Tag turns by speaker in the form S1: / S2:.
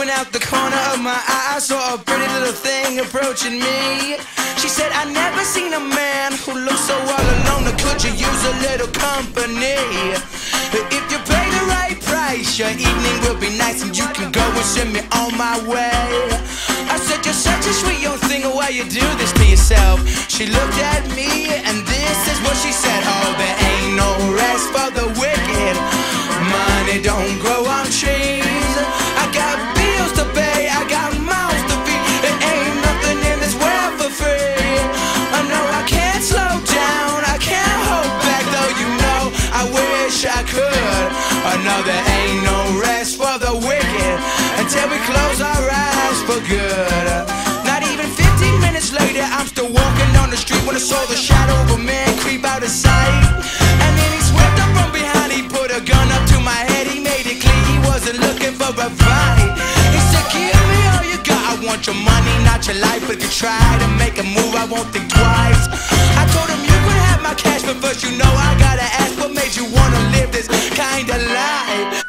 S1: when out the corner of my eye I saw a pretty little thing approaching me. She said, I never seen a man who looks so all alone. Could you use a little company? If you pay the right price, your evening will be nice and you can go and send me on my way. I said, you're such a sweet young thing, why you do this to yourself? She looked at me and this is what she said. Oh, there ain't no rest for the wicked. Money don't grow on trees. I got bills to pay, I got mouths to feed. There ain't nothing in this world for free. I know I can't slow down, I can't hold back, though you know I wish I could. I know there ain't no rest for the wicked until we close our eyes for good. Not even 15 minutes later, I'm still walking down the street when I saw the shadow of a man creep out of sight. And then he swept up from behind, he put a gun up to my head. He made it clear he wasn't looking for a fight. He said, give me all you got, I want your money, not your life. But if you try to make a move, I won't think twice. I told him you could have my cash, but first you know I gotta ask, what made you wanna live this kind of life?